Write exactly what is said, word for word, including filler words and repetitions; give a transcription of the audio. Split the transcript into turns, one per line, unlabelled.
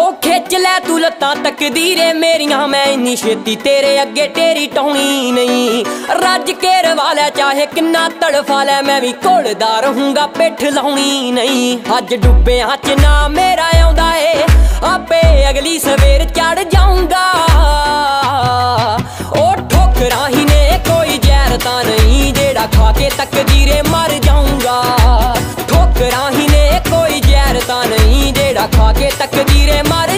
खिच लै तू लत्तां तकदीरे मेरियां, मैं इन्नी छेती तेरे अगे टेरी टौनी नहीं। रज के रवा लै चाहे किन्ना तड़फा लै, मैं भी घोड़दा रहूंगा पिठ लाउणी नहीं। अज डुब्बियां च ना मेरा आउंदा ए, आपे अगली सवेर चढ़ जाऊंगा। ओ ठोकरां ही ने कोई जहर तां नहीं, जेड़ा खा के तकदीरे मर जाऊंगा। ठोकरां ही ने कोई जहर तां नहीं, जेड़ा खा के तकदीरे मर